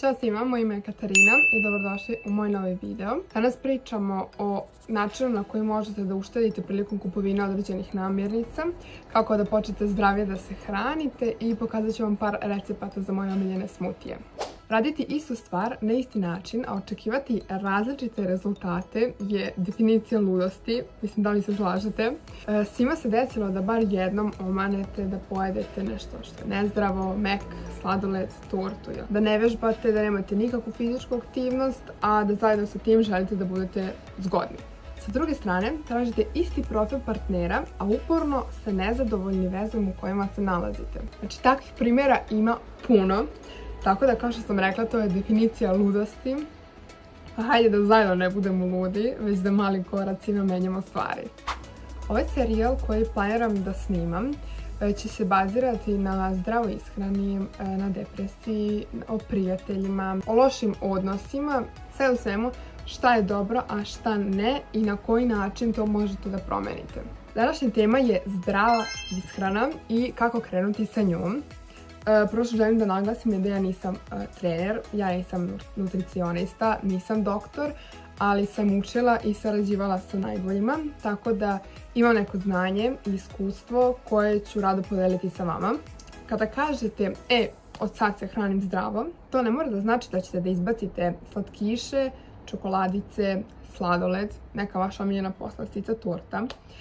Ćao svima, moje ime je Katarina i dobrodošli u moj novi video. Danas pričamo o načinu na koji možete da uštedite prilikom kupovine određenih namirnica, kako da počnete zdravije da se hranite i pokazat ću vam par recepata za moje omiljene smutije. Raditi istu stvar na isti način, a očekivati različite rezultate je definicija ludosti. Mislim, da li se slažete? Svima se desilo da bar jednom omanete da pojedete nešto što je nezdravo, mek, sladoled, tortu. Da ne vežbate, da nemate nikakvu fizičku aktivnost, a da zajedno sa tim želite da budete zgodni. Sa druge strane, tražite isti profil partnera, a uporno ste nezadovoljni vezom u kojima se nalazite. Znači, takvih primjera ima puno. Tako da, kao što sam rekla, to je definicija ludosti. Pa hajde da zajedno ne budemo ludi, već da malim koracima menjamo stvari. Ovaj serijal koji planiram da snimam će se bazirati na zdravoj ishrani, na depresiji, o prijateljima, o lošim odnosima, sve u svemu šta je dobro, a šta ne i na koji način to možete da promenite. Današnja tema je zdrava ishrana i kako krenuti sa njom. Prvo što želim da naglasim da ja nisam trener, ja nisam nutricionista, nisam doktor, ali sam učila i sarađivala sa najboljima, tako da imam neko znanje i iskustvo koje ću rado podeliti sa vama. Kada kažete, od sad se hranim zdravo, to ne mora da znači da ćete da izbacite slatkiše, čokoladice, sladoled, neka vaša omiljena poslastica, torta.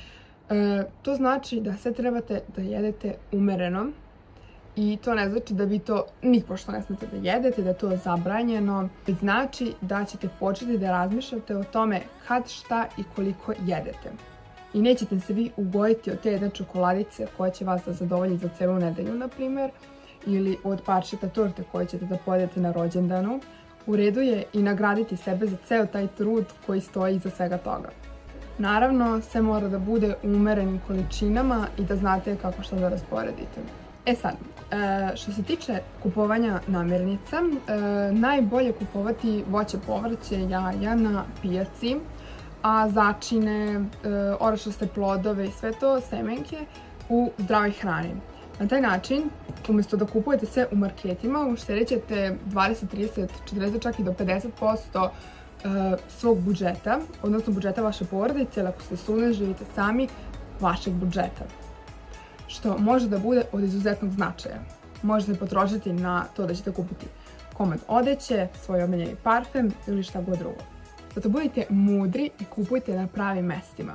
To znači da sve trebate da jedete umereno. I to ne znači da vi to nipošto ne smete da jedete, da je to zabranjeno. Znači da ćete početi da razmišljate o tome kad, šta i koliko jedete. I nećete se vi ugojiti od te jedne čokoladice koja će vas da zadovolji za celu nedelju, na primjer, ili od parčeta torte koje ćete da pojedete na rođendanu. U redu je i nagraditi sebe za ceo taj trud koji stoji iza svega toga. Naravno, sve mora da bude u umerenim količinama i da znate kako što da rasporedite. Sad, što se tiče kupovanja namirnica, najbolje kupovati voće, povrće, jaja na pijaci, a začine, orašaste plodove i sve to, semenke, u zdravoj hrani. Na taj način, umjesto da kupujete sve u marketima, uštedit ćete 20, 30, 40, čak i do 50% svog budžeta, odnosno budžeta vaše porodice, ili ako ste sudne, živite sami, vašeg budžeta. Što može da bude od izuzetnog značaja. Možete potrošiti na to da ćete kupiti komad odeće, svoj omiljeni parfem ili šta god drugo. Zato budite mudri i kupujte na pravim mestima.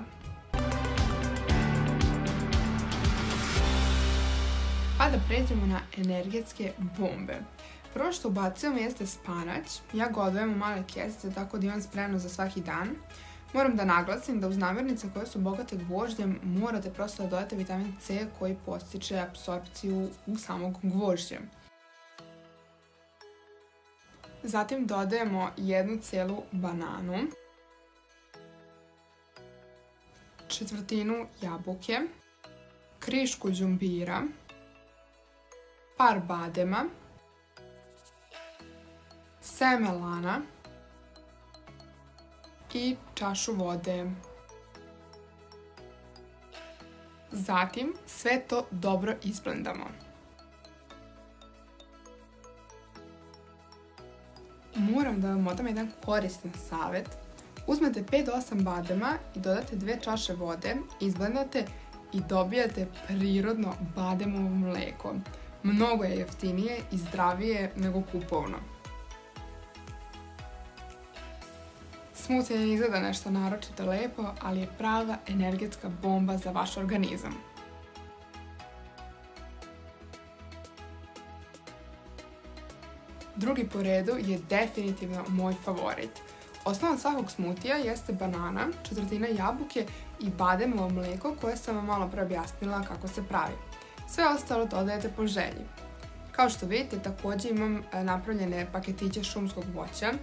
Pa da pređemo na energetske bombe. Prvo što ubacujem jeste spanać. Ja ga odvajam u male kesice tako da imam spremno za svaki dan. Moram da naglasim da uz namirnice koje su bogate gvožđem morate prosto da dodate vitamin C koji podstiče apsorpciju u samog gvožđa. Zatim dodajemo jednu celu bananu, četvrtinu jabuke, krišku đumbira, par badema, seme lana i čašu vode. Zatim sve to dobro isblendamo. Moram da vam odam jedan koristan savjet. Uzmete 5 do 8 badema i dodate 2 čaše vode, izblendate i dobijate prirodno bademovo mleko. Mnogo je jeftinije i zdravije nego kupovno. Smoothie ne izgleda nešto naročito lepo, ali je prava energetska bomba za vaš organizam. Drugi po redu je definitivno moj favorit. Osnova svakog smutija jeste banana, četvrtina jabuke i bademovo mleko koje sam vam malo pre objasnila kako se pravi. Sve ostalo dodajete po želji. Kao što vidite, također imam napravljene paketiće šumskog voća.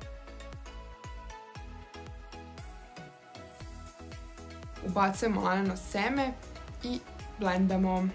Ubacujemo laneno seme i blendamo.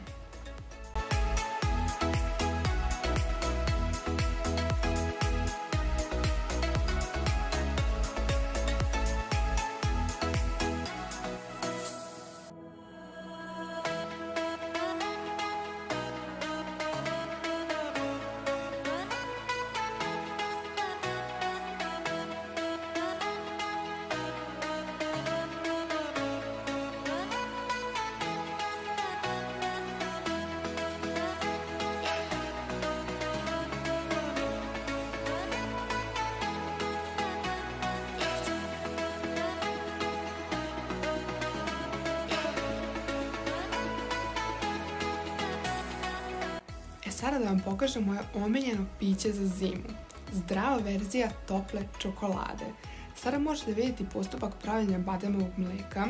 Sada da vam pokažem moje omiljeno piće za zimu. Zdrava verzija tople čokolade. Sada možete vidjeti postupak pravljenja bademovog mlijeka.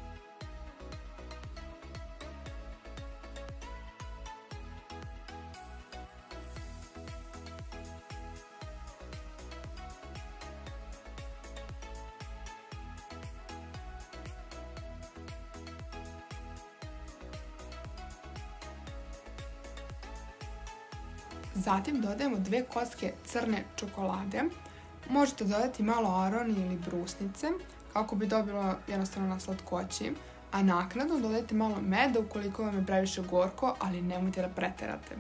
Zatim dodajemo 2 kocke crne čokolade. Možete dodati malo aroni ili brusnice kako bi dobilo jednostavno na slatkoći. A naknadno dodajte malo meda ukoliko vam je previše gorko, ali nemojte da preterate.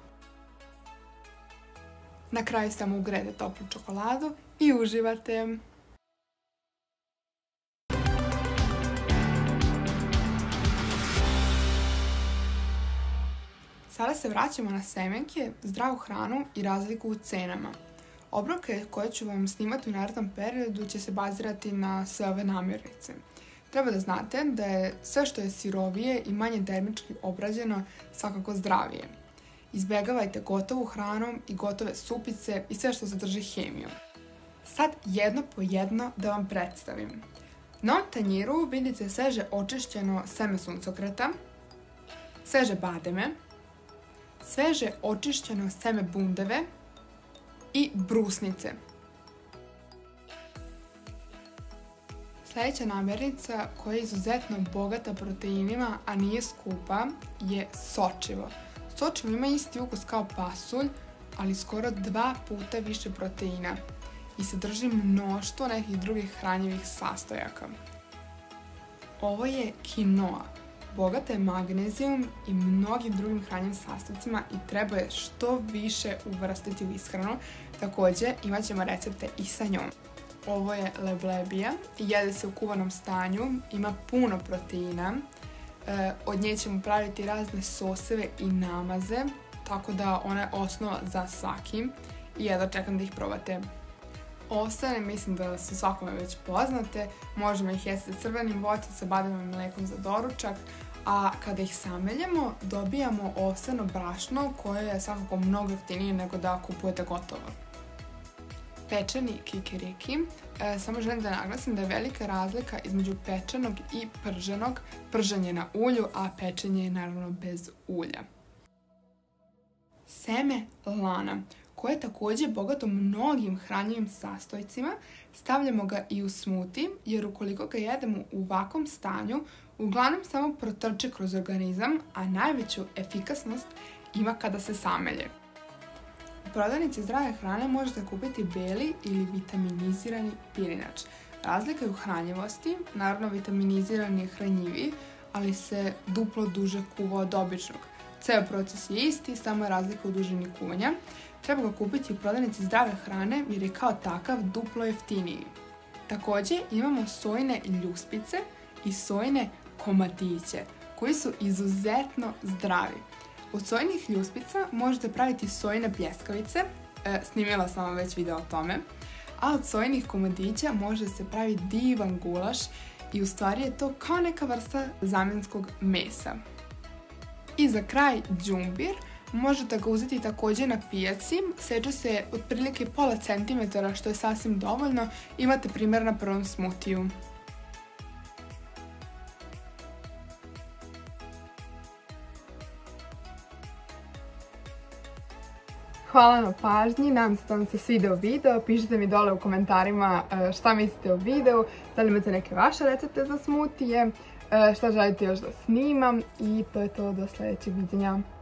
Na kraju samo ugrejete toplu čokoladu i uživate! Sada se vraćamo na semenke, zdravu hranu i razliku u cenama. Obroke koje ću vam snimati u narednom periodu će se bazirati na sve ove namirnice. Treba da znate da je sve što je sirovije i manje termički obrađeno svakako zdravije. Izbjegavajte gotovu hranu i gotove supice i sve što sadrži hemiju. Sad jedno po jedno da vam predstavim. Na ovom tanjiru vidite sveže očišćeno seme suncokreta, sveže bademe, sveže očišćeno seme bundeve i brusnice. Sljedeća namirnica koja je izuzetno bogata proteinima, a nije skupa, je sočivo. Sočivo ima isti ukus kao pasulj, ali skoro 2 puta više proteina i sadrži mnoštvo nekih drugih hranjivih sastojaka. Ovo je kinoa. Bogata je magnezijom i mnogim drugim hranjivim sastojcima i treba je što više uvrstiti u ishranu. Također imat ćemo recepte i sa njom. Ovo je leblebija i jede se u kuvanom stanju, ima puno proteina. Od nje ćemo praviti razne soseve i namaze, tako da ona je osnova za svaki i jedva čekam da ih probate. Ostane, mislim da su svakome već poznate, možemo ih jesti crvenim voćem sa bademovim mlijekom za doručak, a kada ih sameljemo dobijamo ovseno brašno koje je svakako mnogo jeftinije nego da kupujete gotovo. Pečeni kikiriki. Samo želim da naglasim da je velika razlika između pečenog i prženog. Pržen je na ulju, a pečenje je naravno bez ulja. Seme lana, koje je također bogato mnogim hranjivim sastojcima. Stavljamo ga i u smuti, jer ukoliko ga jedemo u ovakvom stanju, uglavnom samo protrče kroz organizam, a najveću efikasnost ima kada se samelje. U prodavnici zdrave hrane možete kupiti beli ili vitaminizirani pirinač. Razlika je u hranjivosti, naravno vitaminizirani je hranjiviji, ali se duplo duže kuva od običnog. Ceo proces je isti, samo je razlika u dužini kuvanja. Treba ga kupiti u prodavnici zdrave hrane jer je kao takav duplo jeftiniji. Također imamo sojine ljuspice i sojine komadiće koji su izuzetno zdravi. Od sojinih ljuspica možete praviti sojine pljeskavice, snimila sam vam već video o tome, a od sojinih komadića može se praviti divan gulaš i u stvari je to kao neka vrsta zamjenskog mesa. I za kraj đumbir. Možete ga uzeti također na pijaci, seče se otprilike pola centimetara što je sasvim dovoljno, imate primjer na prvom smutiju. Hvala na pažnji, nadam se da vam se svidio video, pišite mi dole u komentarima šta mislite o videu, da li imate neke vaše recepte za smutije, šta želite još da snimam i to je to, do sljedećeg viđenja.